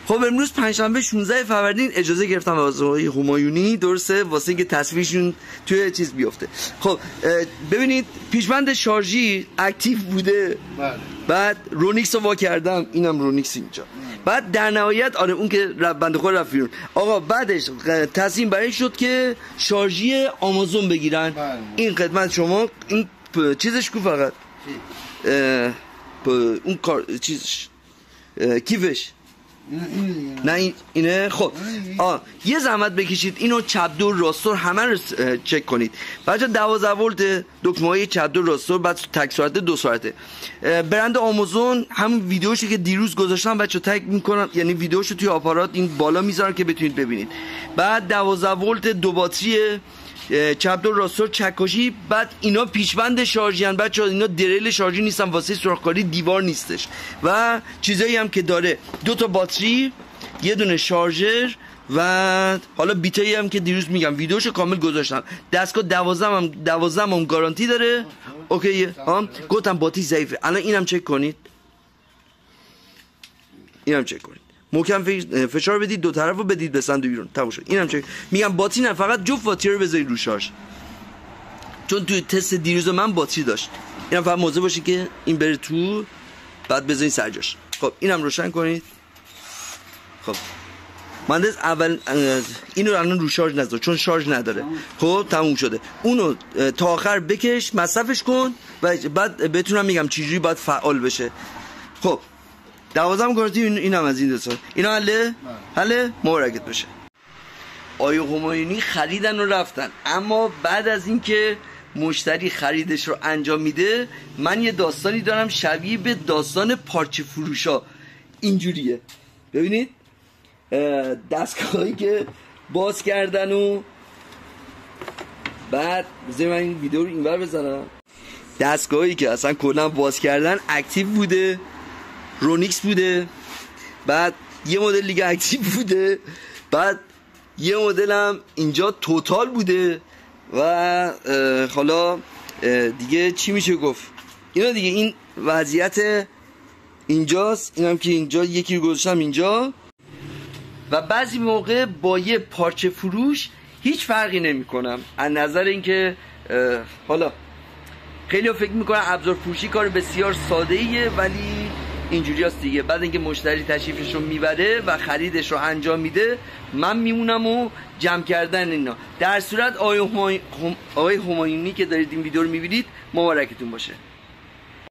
خب امروز پنجشنبه 16 فروردین اجازه گرفتم از آقای همایونی درسته واسه اینکه تصویرشون توی چیز بیفته. خب ببینید پیشبند شارژی اکتیو بوده. بله. بعد رونیکس رو وا کردم، اینم رونیکس اینجا. بعد در نهایت آره اون که بنده خود رفت بیرون. آقا بعدش تصمیم برای شد که شارژی آمازون بگیرن. بله. این خدمت شما این چیزش کو فقط اون کار چیزش کیفش نه اینه. خب یه زحمت بکشید اینو چپ دور راستور همه رو چک کنید. بچه 12 ولت دکمه‌های چپ دور راستور، بعد تک سرعت 2 سرعته. برند آمازون همون ویدیوشو که دیروز گذاشتم بچه تگ میکنم، یعنی ویدیوشو توی آپارات این بالا میذارم که بتونید ببینید. بعد 12 ولت 2 باتری چپ دور راستور چکشی. بعد اینا پیشبند شارژی ان بچه‌ها، اینا دریل شارژی نیستن، واسه سوراخ‌کاری دیوار نیستش. و چیزایی هم که داره 2 تا باتری، یه دونه شارژر و حالا بیتایی هم که دیروز میگم ویدیوشو کامل گذاشتم. دستگاه 12 هم گارانتی داره. اوکی گفتم باتری ضعیفه. الان اینم چک کنید، اینم چک کنید، محکم فشار بدید، دو طرفو بدید بسند بیرون، تموم شد. اینم چک میگم باتری نه، فقط جفت باتری رو بذارید رو شارژ، چون توی تست دیروز من باتری داشت. اینم فقط مواظب باشید که این بره تو، بعد بذارید سر جاش. خب اینم روشن کنید. خب مهندس اول اینو الان رو شارژ نذار چون شارژ نداره. خب تموم شده. اونو تا آخر بکش، مصرفش کن و بعد بتونم میگم چجوری باید فعال بشه. خب 12 گارانتی اینم از این دستا. اینا حله مبارکت بشه. آیه همایونی خریدن و رفتن، اما بعد از اینکه مشتری خریدش رو انجام میده، من یه داستانی دارم شبیه به داستان پارچه فروشا. اینجوریه ببینید دستگاهی که باز کردن و بعد بذارید من این ویدیو رو اینور بزنم. دستگاهی که اصلا کلا باز کردن اکتیو بوده، رونیکس بوده. بعد یه مدل دیگه اکتیو بوده. بعد یه مدل هم اینجا توتال بوده. و حالا دیگه چی میشه گفت، اینا دیگه این وضعیت اینجاست. اینم که اینجا یکی رو گذاشتم اینجا. و بعضی موقع با یه پارچه فروش هیچ فرقی نمی کنم از نظر اینکه حالا خیلی ها فکر میکنن ابزار فروشی کار بسیار ساده ایه، ولی اینجوری هست دیگه. بعد اینکه مشتری تشریفش رو میبره و خریدش رو انجام میده، من میمونم و جمع کردن اینا. در صورت آقای همایونی که دارید این ویدیو رو میبینید مبارکتون باشه.